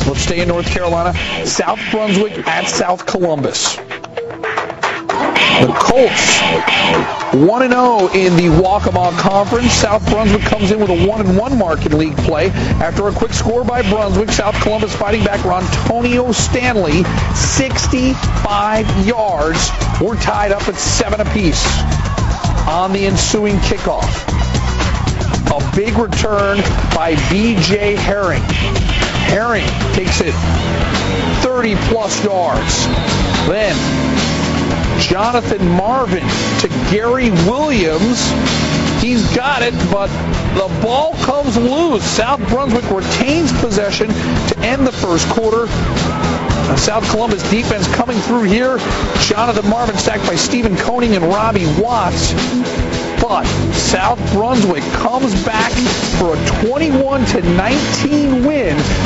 Let's stay in North Carolina. South Brunswick at South Columbus. The Colts 1-0 in the Waccamaw Conference. South Brunswick comes in with a 1-1 mark in league play. After a quick score by Brunswick, South Columbus fighting back. Rontonio Stanley, 65 yards. We're tied up at 7 apiece on the ensuing kickoff. A big return by B.J. Herring. Herring takes it 30-plus yards. Then Jonathan Marvin to Gary Williams. He's got it, but the ball comes loose. South Brunswick retains possession to end the first quarter. South Columbus defense coming through here. Jonathan Marvin sacked by Stephen Koenig and Robbie Watts. But South Brunswick comes back for a 21-19 win.